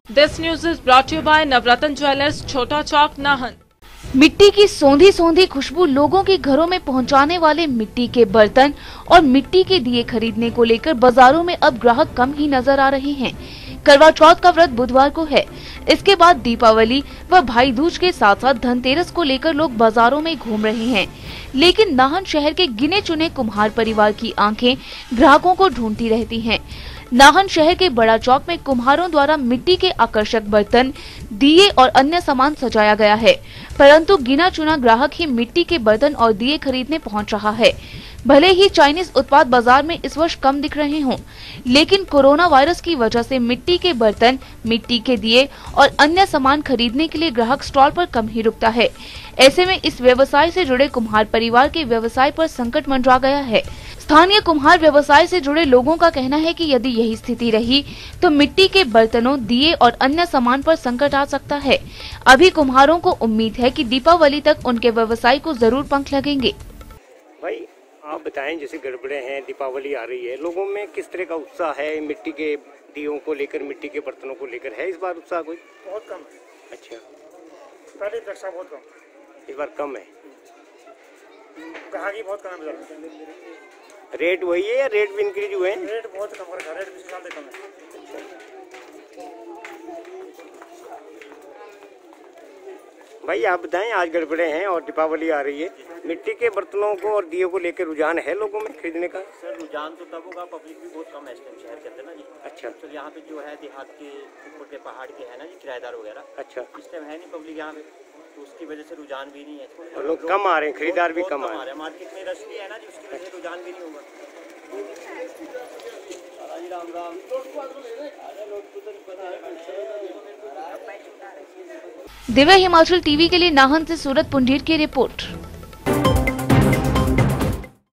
This news is brought to you by Navratna Jewellers, Chota Chowk, Nahan। मिट्टी की सौंधी सौंधी खुशबू लोगों के घरों में पहुंचाने वाले मिट्टी के बर्तन और मिट्टी के दिए खरीदने को लेकर बाजारों में अब ग्राहक कम ही नजर आ रहे हैं। करवा चौथ का व्रत बुधवार को है। इसके बाद दीपावली व भाई दूज के साथ साथ धनतेरस को लेकर लोग बाजारों में घूम रहे हैं, लेकिन नाहन शहर के गिने चुने कुम्हार परिवार की आंखें ग्राहकों को ढूंढती रहती हैं। नाहन शहर के बड़ा चौक में कुम्हारों द्वारा मिट्टी के आकर्षक बर्तन, दिए और अन्य सामान सजाया गया है, परंतु गिना चुना ग्राहक ही मिट्टी के बर्तन और दिए खरीदने पहुंच रहा है। भले ही चाइनीज उत्पाद बाजार में इस वर्ष कम दिख रहे हों, लेकिन कोरोना वायरस की वजह से मिट्टी के बर्तन, मिट्टी के दिए और अन्य सामान खरीदने के लिए ग्राहक स्टॉल पर कम ही रुकता है। ऐसे में इस व्यवसाय से जुड़े कुम्हार परिवार के व्यवसाय पर संकट मंडरा गया है। स्थानीय कुम्हार व्यवसाय से जुड़े लोगों का कहना है कि यदि यही स्थिति रही तो मिट्टी के बर्तनों, दिए और अन्य सामान पर संकट आ सकता है। अभी कुम्हारों को उम्मीद है कि दीपावली तक उनके व्यवसाय को जरूर पंख लगेंगे। भाई आप बताएं, जैसे गड़बड़े हैं, दीपावली आ रही है, लोगों में किस तरह का उत्साह है? मिट्टी के दियों को लेकर, मिट्टी के बर्तनों को लेकर है इस बार उत्साह कोई? बहुत कम है। अच्छा, पहले अपेक्षा बहुत कम, इस बार कम है। ग्राहकी बहुत कम है। रेट वही है या रेट भी इंक्रीज हुए हैं? रेट बहुत कम है, रेट पिछले साल से कम है। भाई आप बताएं, आज गड़बड़े हैं और दीपावली आ रही है, मिट्टी के बर्तनों को और दियों को लेकर रुझान है लोगों में खरीदने का? सर रुझान तो तब होगा, पब्लिक भी बहुत कम है इस टाइम शहर के अंदर ना जी। अच्छा, तो यहाँ पे जो है देहात के ऊपर के पहाड़ के है ना जी, किराएदार वगैरह। अच्छा, इस टाइम है नहीं पब्लिक यहाँ पे, तो उसकी वजह से रुझान भी नहीं है और लोग कम आ रहे हैं, खरीदार भी कम आ रहे हैं। मार्केट में रश भी है ना जी, उसकी वजह से रुझान भी नहीं होगा। दिव्य हिमाचल टीवी के लिए नाहन से सूरत पुंडीर की रिपोर्ट।